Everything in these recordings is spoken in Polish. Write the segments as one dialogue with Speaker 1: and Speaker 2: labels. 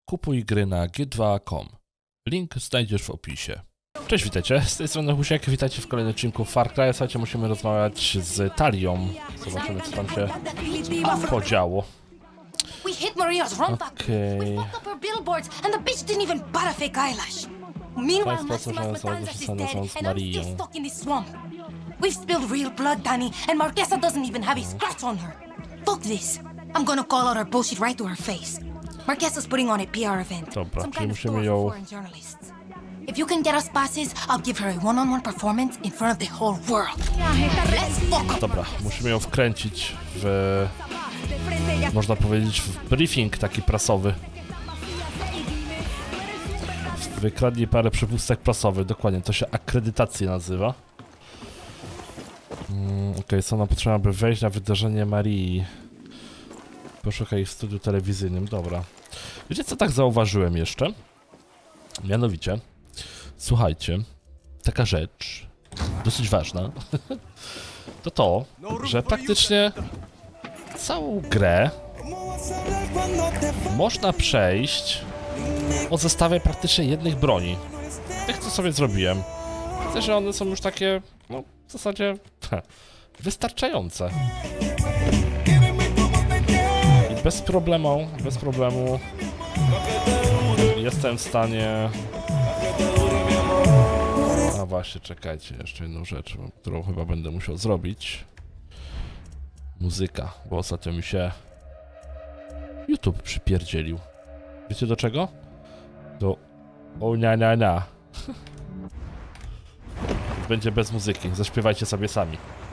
Speaker 1: Kupuj gry na g2.com. Link znajdziesz w opisie. Cześć, witajcie, z tej strony Husiek, witajcie w kolejnym odcinku Far Cry. Słuchajcie, musimy rozmawiać z Talią. Zobaczymy, co tam się podziało. Okej. W ten sposób, że zostaną z Marią.
Speaker 2: We've spilled real blood, Danny, and Marquesa doesn't even have a scratch on her. Fuck this. I'm gonna call out her bullshit right to her face. Marquesa's putting on a PR event.
Speaker 1: Dobra,
Speaker 2: Some
Speaker 1: czyli
Speaker 2: kind of
Speaker 1: musimy
Speaker 2: store
Speaker 1: ją...
Speaker 2: for foreign journalists. If you can get us passes, I'll give her a one-on-one performance in front of the whole world. Let's fuck up.
Speaker 1: Dobra, musimy ją wkręcić w... można powiedzieć w briefing taki prasowy. Wykradli parę przepustek prasowych, dokładnie, to się akredytację nazywa. Okej, co nam potrzeba, aby wejść na wydarzenie Marii? Poszukaj w studiu telewizyjnym, dobra. Wiecie, co tak zauważyłem jeszcze? Mianowicie, słuchajcie, taka rzecz, dosyć ważna, to, że praktycznie całą grę można przejść o zestawie praktycznie jednych broni. Jak to sobie zrobiłem. Widzę, że one są już takie, no, w zasadzie wystarczające. I bez problemu jestem w stanie... A właśnie, czekajcie, jeszcze jedną rzecz, którą chyba będę musiał zrobić. Muzyka, bo ostatnio mi się YouTube przypierdzielił. Wiecie do czego? Do... O na. Będzie bez muzyki, zaśpiewajcie sobie sami.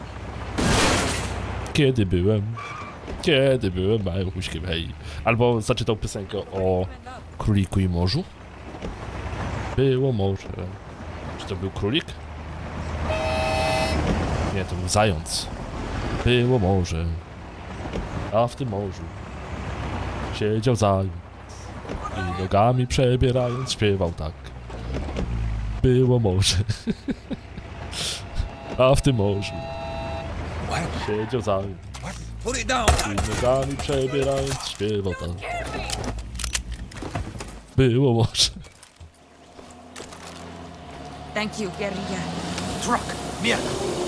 Speaker 1: Kiedy byłem małym Huśkiem, hej. Albo zaczytał piosenkę o króliku i morzu. Było morze. Czy to był królik? Nie, to był zając. Było morze, a w tym morzu siedział zając i nogami przebierając śpiewał tak. Było morze, a w tym morzu siedział zając i nogami przebierając śpiewał tak. Było morze.
Speaker 3: Thank you, guerrilla.
Speaker 4: Truck, mierda!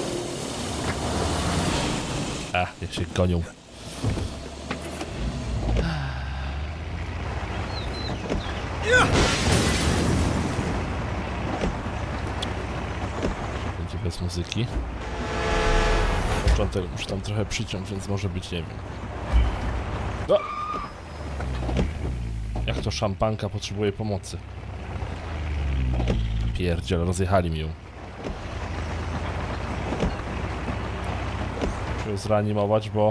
Speaker 1: A, niech się gonią. Będzie bez muzyki. Początek muszę tam trochę przyciąć, więc może być, nie wiem. O! Jak to szampanka potrzebuje pomocy? Pierdziel, rozjechali mi ją. Muszę ją zreanimować, bo...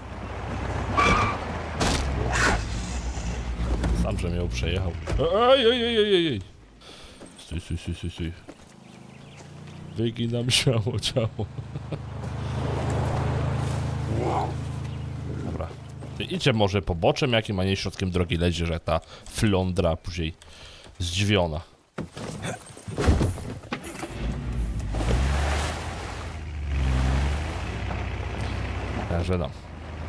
Speaker 1: Sam, że mnie ją przejechał. Ej! Stój. Wyginam ciało. Dobra. Idźcie może poboczem jakim, a nie środkiem drogi lezie, że ta flądra później zdziwiona. Także no.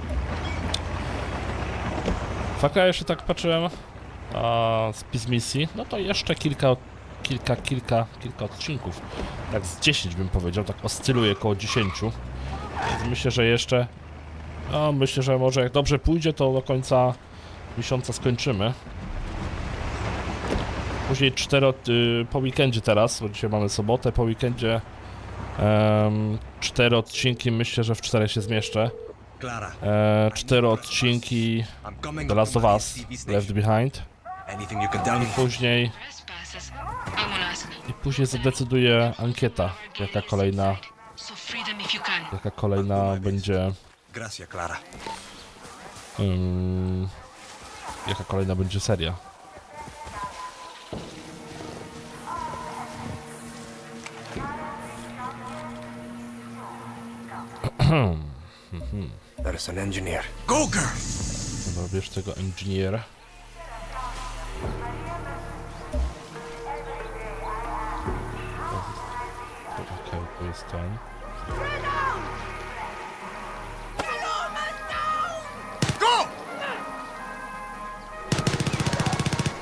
Speaker 1: Fakt, ja jeszcze tak patrzyłem spis misji, no to jeszcze kilka odcinków. Tak z 10 bym powiedział, tak oscyluje koło 10. Więc myślę, że jeszcze... No, myślę, że może jak dobrze pójdzie, to do końca miesiąca skończymy. Później po weekendzie teraz, bo dzisiaj mamy sobotę, po weekendzie 4 odcinki, myślę, że w 4 się zmieszczę. 4 odcinki The Last of Us, Left Behind. I później zadecyduję ankieta, jaka kolejna będzie... jaka kolejna będzie seria.
Speaker 4: There's an engineer. Go, girl!
Speaker 1: Dobra, bierz tego engineera. Okej, to jest ten.
Speaker 4: Go!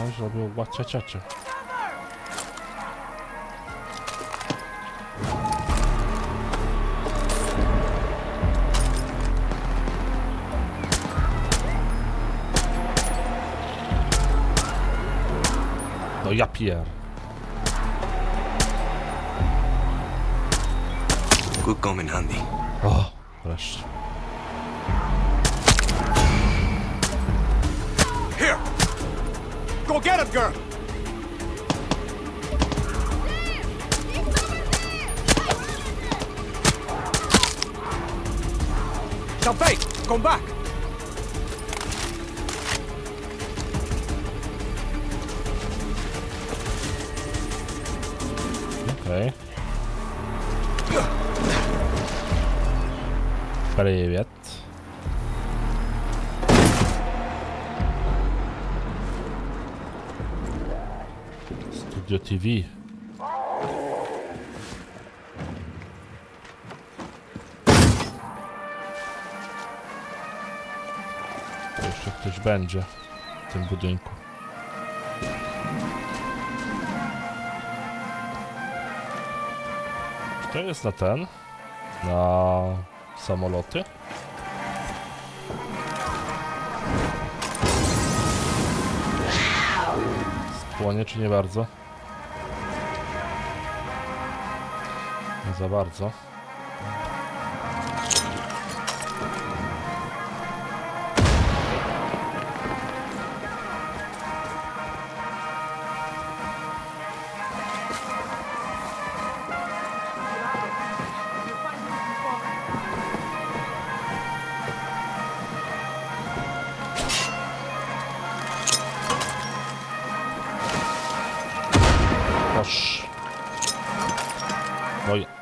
Speaker 1: Skądś robią łaciaciacie. No ja pier.
Speaker 4: Good going, Andy.
Speaker 1: O, wreszcie.
Speaker 4: Here! Go get him, girl! Shanpei, come back!
Speaker 1: Okej. Привет. Studio TV. To jeszcze ktoś będzie w tym budynku. Czy to jest na ten? Na samoloty? Spłonie czy nie bardzo? Nie za bardzo. No i...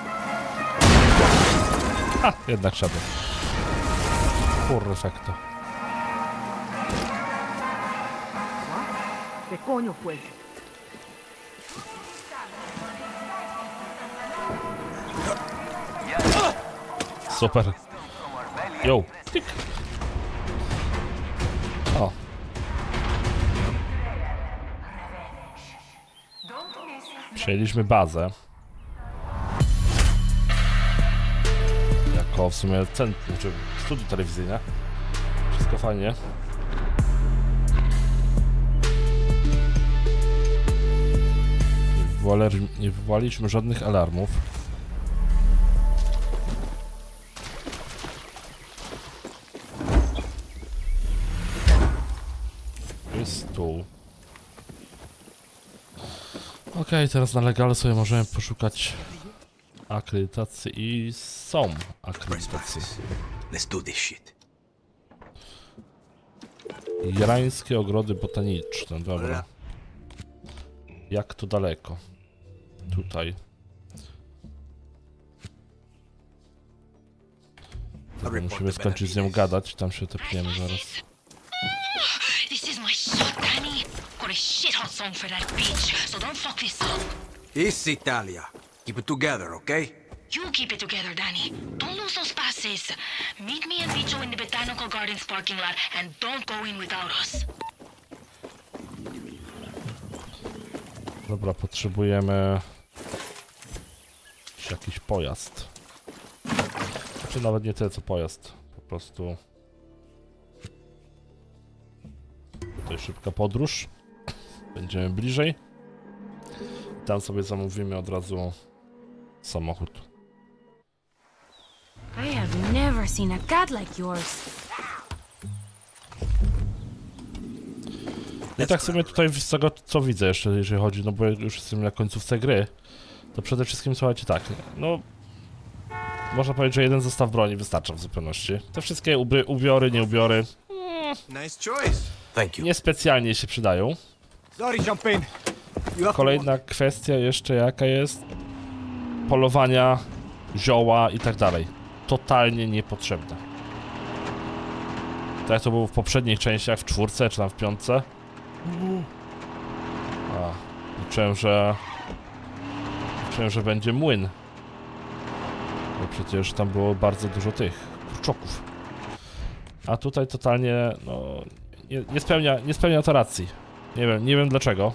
Speaker 1: A, jednak szedł. Perfekto.
Speaker 5: ¿Qué coño fue?
Speaker 1: Super. Yo. Tyk. O. Przejęliśmy bazę. Jako w sumie centrum, czy studio telewizyjne. Wszystko fajnie. Nie wywołaliśmy żadnych alarmów. Jest stół. Okej, teraz na legalu sobie możemy poszukać akredytacji i są akredytacje.
Speaker 4: Let's do this shit.
Speaker 1: Irańskie ogrody botaniczne, dobra. Jak to daleko? Tutaj. Musimy skończyć z nią gadać, tam się tepniemy zaraz.
Speaker 2: This is my shot, Danny. Got a shit hot song for that bitch, so don't fuck this up.
Speaker 4: Easy, Talia. Keep it together, okay?
Speaker 2: You keep it together, Danny. Don't lose those passes. Meet me and Bicho in the Botanical Gardens parking lot, and don't go in without us.
Speaker 1: Dobra, potrzebujemy jakiś pojazd. Znaczy nawet nie tyle co pojazd, po prostu tutaj szybka podróż. Będziemy bliżej. Tam sobie zamówimy od razu samochód.
Speaker 6: I have never seen a cat like yours.
Speaker 1: I tak sobie tutaj z tego co widzę jeszcze, jeżeli chodzi, no bo już jestem na końcówce gry, to przede wszystkim słuchajcie tak, no można powiedzieć, że jeden zestaw broni wystarcza w zupełności. Te wszystkie ubiory, nie ubiory,
Speaker 4: Nice choice. Thank you.
Speaker 1: niespecjalnie się przydają.
Speaker 4: Sorry, Champagne.
Speaker 1: Kolejna kwestia jeszcze jaka jest, polowania, zioła i tak dalej. Totalnie niepotrzebne. Tak jak to było w poprzednich częściach, w 4 czy tam w 5. A, liczyłem, że będzie młyn. Bo przecież tam było bardzo dużo tych kurczoków. A tutaj totalnie, no, nie spełnia to racji. Nie wiem dlaczego.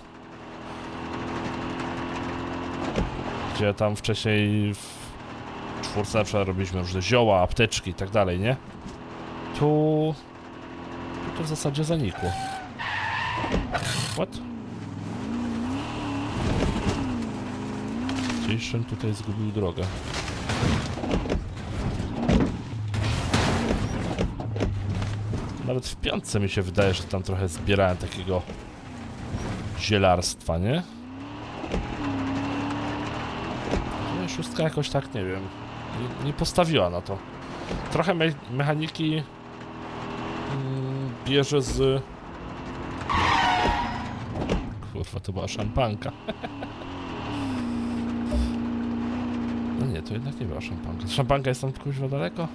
Speaker 1: Gdzie tam wcześniej w 4 na przykład robiliśmy różne zioła, apteczki i tak dalej, nie? Tu to w zasadzie zanikło. What? Gdzieś tutaj zgubił drogę. Nawet w 5 mi się wydaje, że tam trochę zbierałem takiego zielarstwa, nie? No, 6 jakoś tak, nie wiem, nie postawiła na to. Trochę mechaniki bierze z... Kurwa, to była szampanka. No nie, to jednak nie była szampanka. Szampanka jest tam kuźwa daleko?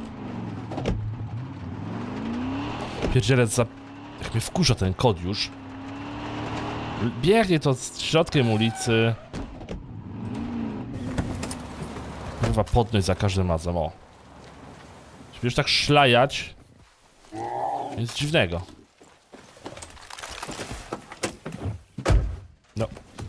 Speaker 1: Pierdzielec za... Jak mnie wkurza ten kod już. Biegnie to z środkiem ulicy. Kurwa, podnoś za każdym razem, o. Wiesz, tak szlajać. Nic dziwnego. No.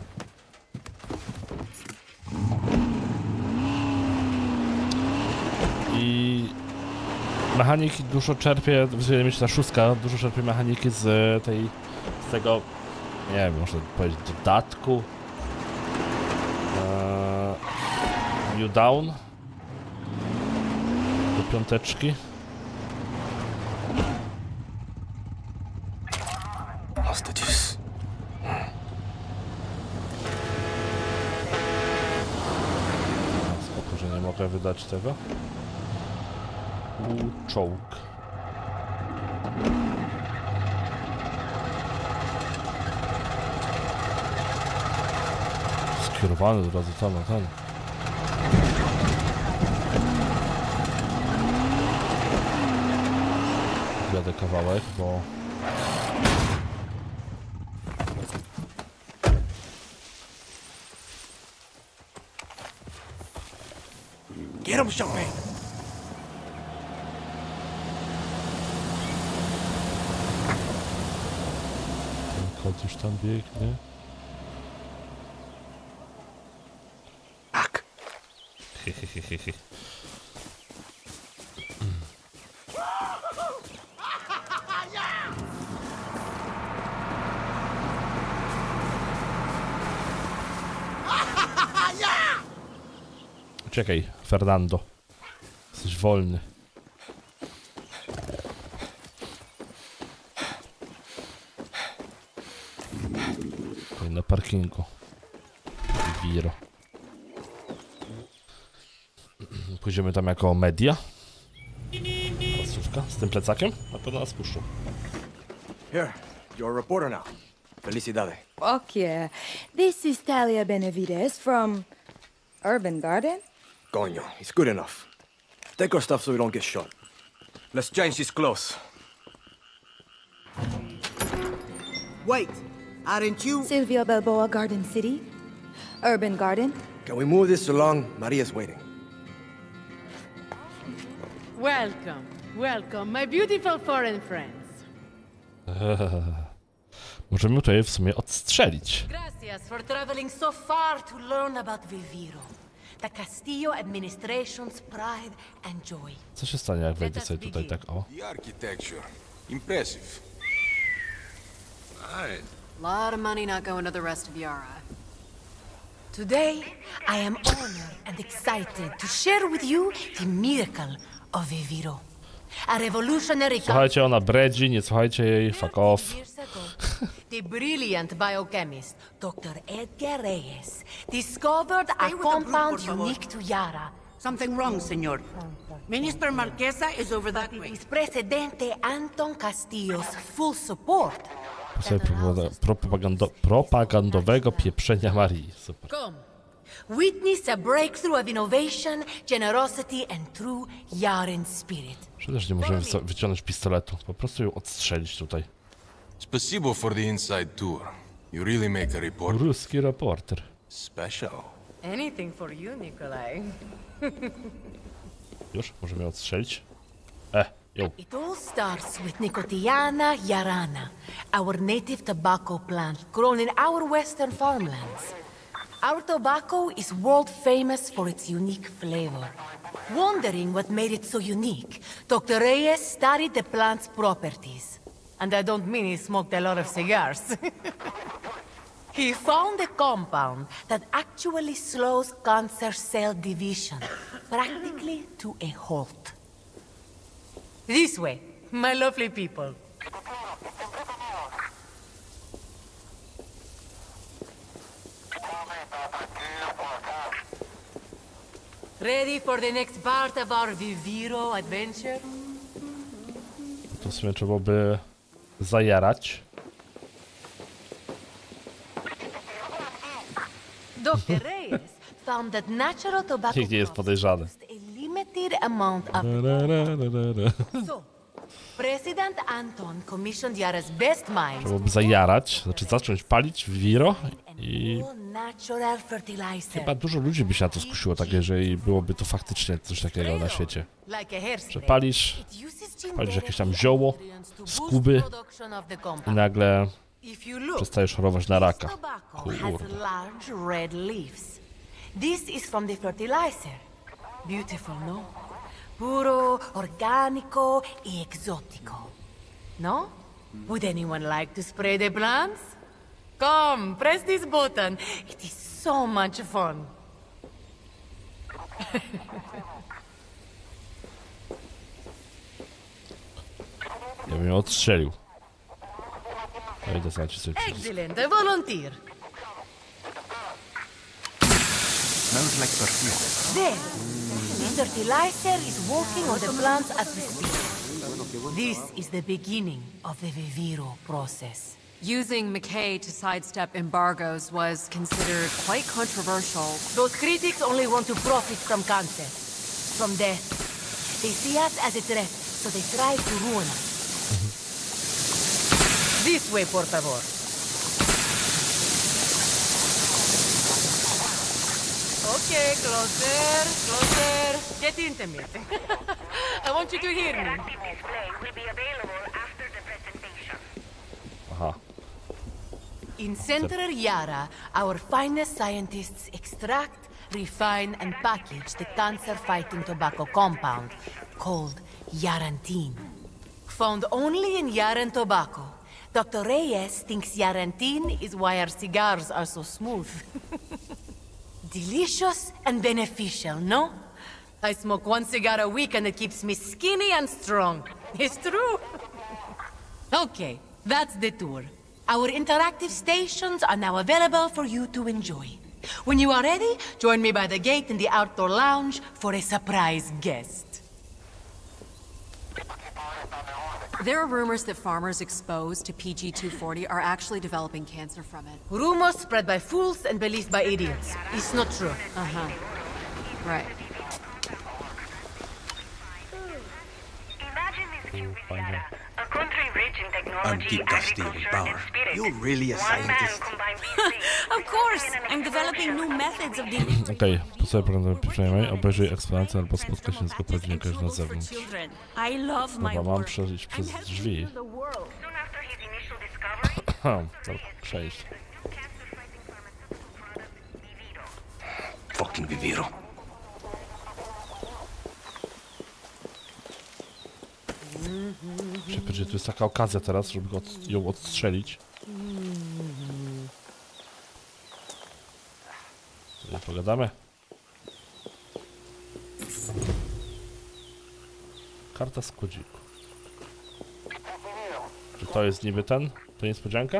Speaker 1: I... Mechaniki dużo czerpie, wydaje mi się ta 6 dużo czerpie mechaniki z tego, nie wiem, można powiedzieć, dodatku New Dawn do 5.
Speaker 4: Hostages.
Speaker 1: Spoko, że nie mogę wydać tego. Czołg. Skierowany od razu tam na ten. Jadę kawałek, bo...
Speaker 4: Get him, Champagne!
Speaker 1: Kot już tam biegnie.
Speaker 4: Ak!
Speaker 1: Hehehehe. Czekaj, Fernando. Jesteś wolny. Tutaj na parkingu. Viro. Pójdziemy tam jako media. Pasówka z tym plecakiem. Na pewno nas puszczą.
Speaker 4: Here, you're a reporter now. Felicidades.
Speaker 5: Fuck yeah. This is Talia Benavides from Urban Garden.
Speaker 4: Coño, it's good enough. Take our stuff so we don't get shot. Let's change these clothes.
Speaker 7: Wait, aren't you?
Speaker 5: Sylvia Balboa Garden City. Urban Garden.
Speaker 4: Can we move this along? Maria's waiting.
Speaker 8: Welcome, welcome, my beautiful foreign friends.
Speaker 1: Możemy tutaj w sumie odstrzelić.
Speaker 2: Gracias for traveling so far to learn about Viviro. The Castillo administration's pride and joy.
Speaker 1: Co się stanie, jak wejdę sobie tutaj tak, o?
Speaker 9: The architecture. Impressive. Alright.
Speaker 10: Lot of money not going to the rest of Yara.
Speaker 2: Today, I am honored and excited to share with you the miracle of Viviro. A revolutionary...
Speaker 1: Słuchajcie, ona bredzi, nie słuchajcie jej, fuck off.
Speaker 2: The brilliant biochemist, Dr. Edgar Reyes, discovered a compound unique to Yara.
Speaker 7: Something wrong, senor. Minister Marquesa is over that way.
Speaker 2: With Presidente Anton Castillo's full support.
Speaker 1: Propagandowego pieprzenia Marii. Super.
Speaker 2: Come. Witness a breakthrough of innovation, generosity and true Yaran spirit.
Speaker 1: Przecież nie możemy wyciągnąć pistoletu. Po prostu ją odstrzelić tutaj.
Speaker 9: Spasibo for the inside tour. You really make a report.
Speaker 1: Ruski reporter.
Speaker 9: Special.
Speaker 10: Anything for you, Nikolai.
Speaker 1: Już? Możemy ją odstrzelić? Jo.
Speaker 11: It all starts with Nicotiana yarana, our native tobacco plant grown in our western farmlands. Our tobacco is world famous for its unique flavor. Wondering what made it so unique, Dr. Reyes studied the plant's properties. And I don't mean he smoked a lot of cigars. He found a compound that actually slows cancer cell division, practically to a halt. This way, my lovely people. Ready for the next part of our Viviro adventure?
Speaker 1: To w sumie trzeba by zajarać.
Speaker 11: Dr. Reyes found that natural tobacco
Speaker 1: Nikt nie jest podejrzany.
Speaker 11: a limited amount of... So, President Anton commissioned Yara's best minds
Speaker 1: Trzeba by zajarać, znaczy zacząć palić w Viviro i
Speaker 11: natural fertilizer.
Speaker 1: chyba dużo ludzi by się na to skusiło, tak jeżeli byłoby to faktycznie coś takiego na świecie.
Speaker 11: Like a
Speaker 1: Że
Speaker 11: hairspray.
Speaker 1: palisz jakieś tam zioło z Kuby i nagle przestajesz chorować na raka. Kurde.
Speaker 11: Large red leaves. This is from the fertilizer. Beautiful, no? Puro, organico y exótico. No? Would anyone like to spray the plants? Come, press this button. It is so much fun.
Speaker 1: Ja bym ją odstrzelił. Ja idę znać sobie przycisk.
Speaker 11: Excellent, a volunteer.
Speaker 4: Smells like perfume.
Speaker 11: There. The fertilizer is working on the plants as we speak. This is the beginning of the Viviro process.
Speaker 10: Using McKay to sidestep embargoes was considered quite controversial.
Speaker 11: Those critics only want to profit from cancer, from death. They see us as a threat, so they try to ruin us. This way, por favor. Okay, closer, closer. Get intimate. I want you to hear me.
Speaker 1: Aha.
Speaker 11: In Center Yara, our finest scientists extract, refine, and package the cancer-fighting tobacco compound called Yarantine. Found only in Yaran tobacco, Dr. Reyes thinks Yarantine is why our cigars are so smooth. Delicious and beneficial, no? I smoke one cigar a week and it keeps me skinny and strong. It's true. Okay, that's the tour. Our interactive stations are now available for you to enjoy. When you are ready, join me by the gate in the outdoor lounge for a surprise guest.
Speaker 10: There are rumors that farmers exposed to PG-240 are actually developing cancer from it.
Speaker 11: Rumors spread by fools and believed by idiots. It's not true.
Speaker 10: Uh-huh. Right.
Speaker 12: A country rich in technology, agriculture,
Speaker 4: power.
Speaker 12: and spirit.
Speaker 4: You're really a scientist.
Speaker 6: Of course! I'm developing new methods of dealing
Speaker 1: Okej, po sobie przynajmniej obejrzyj eksplorację albo spotkaj się z gospodarnikiem na zewnątrz.
Speaker 6: children. I love my
Speaker 1: Dobra, mam
Speaker 6: work.
Speaker 1: przejść przez drzwi.
Speaker 12: Soon after his initial discovery,
Speaker 1: Dobra, przejść.
Speaker 4: Fucking Viviro.
Speaker 1: Że tu jest taka okazja teraz, żeby ją odstrzelić. Sobie pogadamy. Karta składziku. Czy to jest niby ten? To niespodzianka?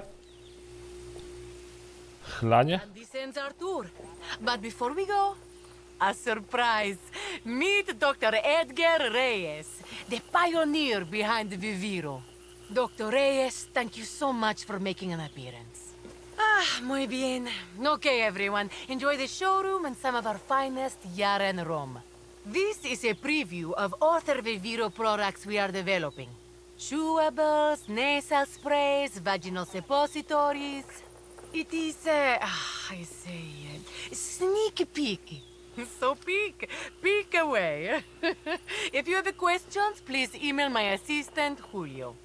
Speaker 1: Chlanie?
Speaker 11: And this ends our tour. But before we go, a surprise. Meet Dr. Edgar Reyes, the pioneer behind the Viviro. Dr. Reyes, thank you so much for making an appearance. Ah, muy bien. Okay, everyone. Enjoy the showroom and some of our finest Yaran rum. This is a preview of other Viviro products we are developing. Chewables, nasal sprays, vaginal suppositories. It is, I say, sneaky peeky. So peek away.
Speaker 8: If you have questions, please email my assistant, Julio.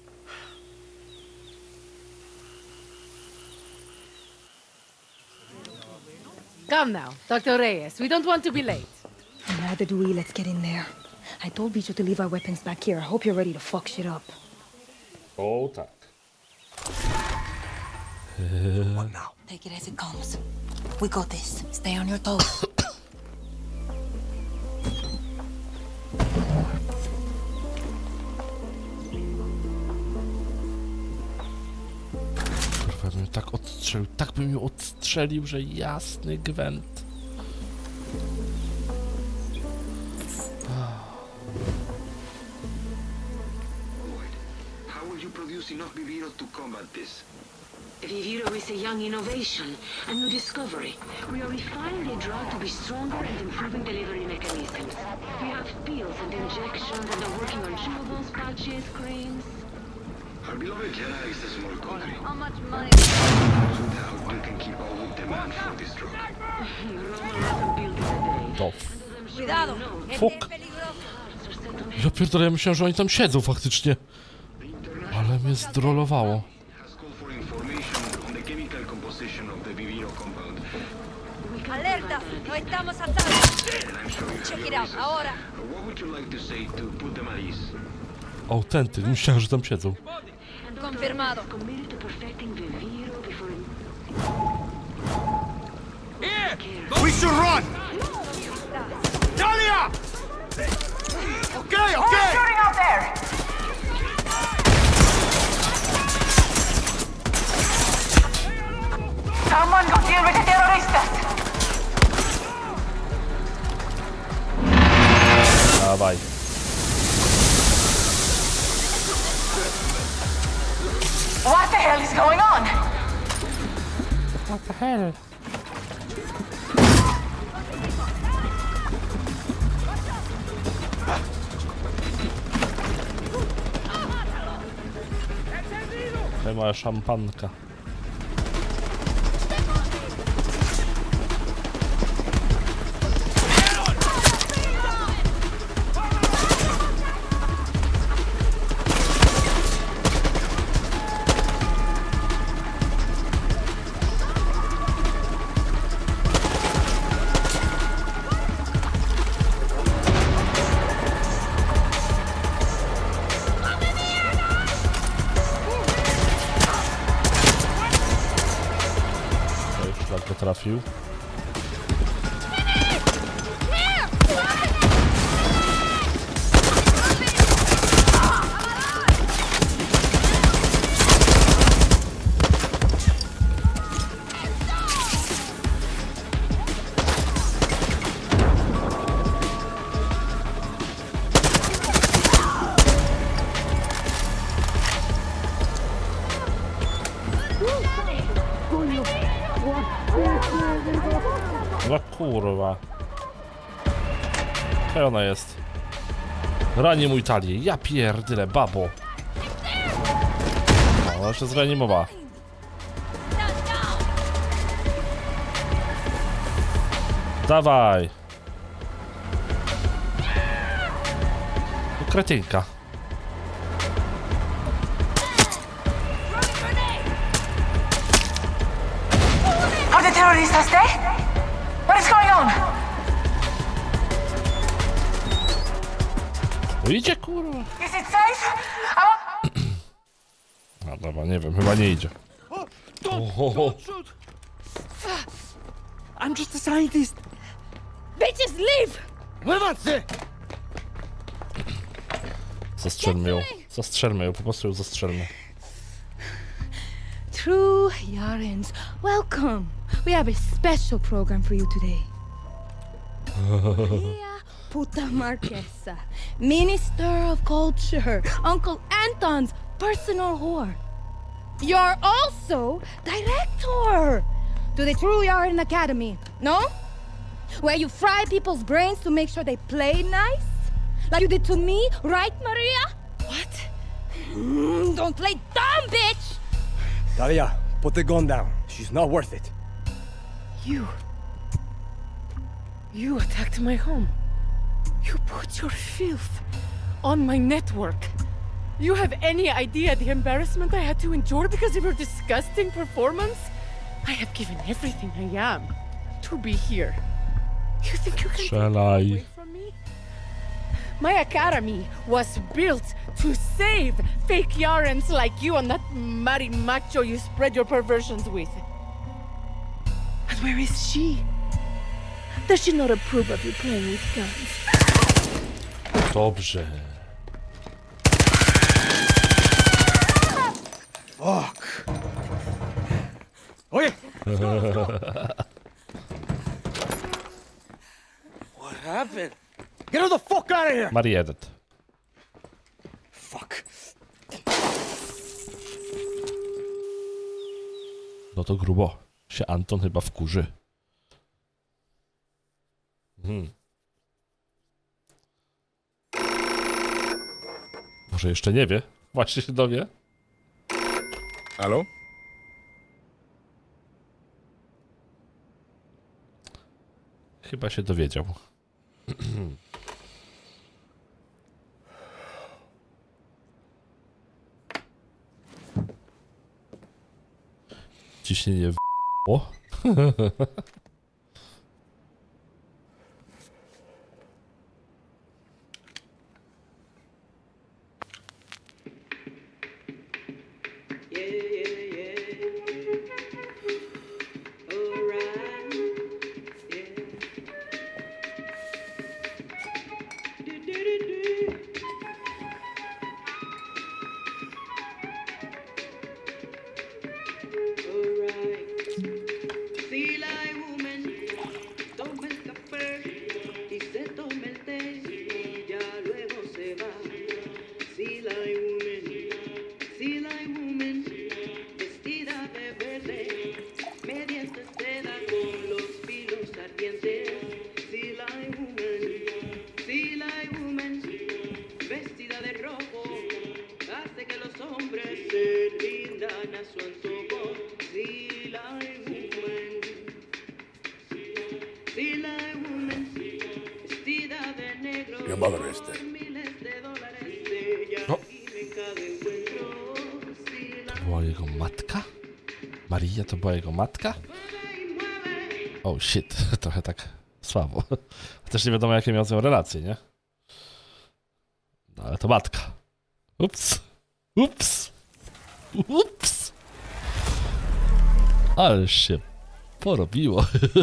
Speaker 8: Come now, Dr. Reyes. We don't want to be late.
Speaker 5: Neither do we. Let's get in there. I told Bicho to leave our weapons back here. I hope you're ready to fuck shit up.
Speaker 1: O tak.
Speaker 4: What now?
Speaker 2: Take it as it comes. We got this. Stay on your toes.
Speaker 1: Kurwa, bym tak odstrzelił, tak bym ją odstrzelił, że jasny gwent.
Speaker 12: How will you produce enough Viviro to combat this? Viviro is a young innovation, a new discovery. We are refining the drug to be stronger and improving delivery mechanisms. We have pills and injections and are working on chewables, patches, creams. Our beloved Jedi is a small country.
Speaker 6: How much money?
Speaker 12: Without doubt, one can keep up with demand for this drug. Roma wasn't built in a day.
Speaker 6: Cuidado.
Speaker 1: Fuck. Ja pierdolę, ja myślałem, że oni tam siedzą faktycznie. Ale mnie zdrolowało.
Speaker 6: Alerta, no estamos a salvo. Check it out, ahora.
Speaker 1: Autentyk, myślałem, że tam siedzą.
Speaker 6: Confirmado.
Speaker 4: We should run! Talia! Okay, okay!
Speaker 12: Shooting out there! Someone go deal with the terroristas!
Speaker 1: Dawaj.
Speaker 12: What the hell is going on?
Speaker 1: What the hell? To moja szampanka. Trafił. No kurwa. Gdzie ona jest? Rani mój talię. Ja pierdyle, babo. No, ona się zreanimowała. Dawaj. Kretynka.
Speaker 12: Are the terroristas dead? What is going on?
Speaker 1: Idzie kurwa.
Speaker 12: Is it safe?
Speaker 1: No dobra, nie wiem, chyba nie idzie.
Speaker 4: Don't shoot! I'm just a scientist.
Speaker 5: Bitches, leave!
Speaker 4: Lewacy!
Speaker 1: Zastrzelmy ją. Zastrzelmy ją, po prostu ją zastrzelmy.
Speaker 5: True Yarans, welcome. We have a special program for you today. Maria Puta Marquesa, Minister of Culture, Uncle Anton's personal whore. You're also director to the True Yaran Academy, no? Where you fry people's brains to make sure they play nice? Like you did to me, right, Maria? What? Don't play dumb, bitch!
Speaker 4: Talia, put the gun down. She's not worth it.
Speaker 8: You attacked my home. You put your filth on my network. You have any idea the embarrassment I had to endure because of your disgusting performance? I have given everything I am to be here. You think you can take that away from me? My academy was built to save fake Yarans like you and that marimacho you spread your perversions with. And where is she? Does she not approve of you playing with guns?
Speaker 1: Dobrze.
Speaker 4: Fuck. Oye! What happened? Get her the fuck out of here!
Speaker 1: Maria dead.
Speaker 4: Fuck.
Speaker 1: No to grubo. Się Anton chyba wkurzy. Może jeszcze nie wie? Właśnie się dowie.
Speaker 13: Halo?
Speaker 1: Chyba się dowiedział. Ciśnienie w... O.
Speaker 13: Your mother is dead.
Speaker 1: O. To była jego matka? Maria to była jego matka? Oh shit, trochę tak słabo. Też nie wiadomo jakie miał z nią relacje, nie? No ale to matka. Ups. Ups. Ups. Ale się porobiło.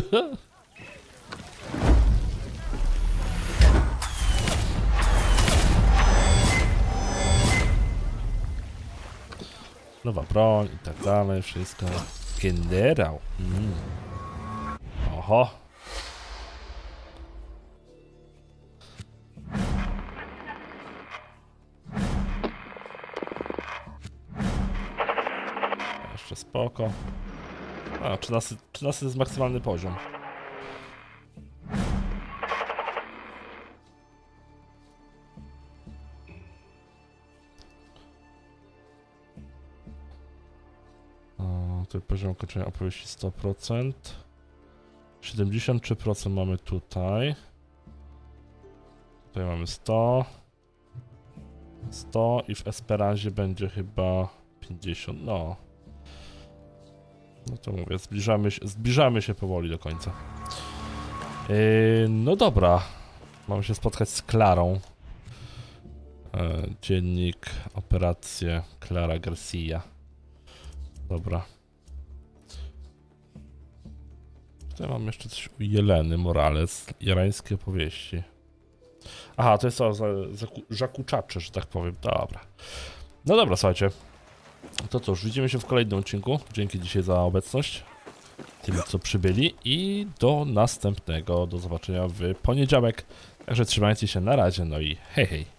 Speaker 1: Nowa broń i tak dalej, wszystko. Generał. Oho. Jeszcze spoko. A, 13 jest maksymalny poziom. Poziom ukończenia opowieści 100%. 73% mamy tutaj. Tutaj mamy 100. 100 i w Esperanzie będzie chyba 50. No. No to mówię, zbliżamy się powoli do końca. No dobra. Mamy się spotkać z Klarą. Dziennik, operacje, Clara Garcia. Dobra. Tutaj mam jeszcze coś u Jeleny Morales, jarańskie opowieści. Aha, to jest to zakuczacze, że tak powiem. Dobra. No dobra, słuchajcie. To cóż, widzimy się w kolejnym odcinku. Dzięki dzisiaj za obecność. Tym, co przybyli. I do następnego. Do zobaczenia w poniedziałek. Także trzymajcie się, na razie. No i hej, hej.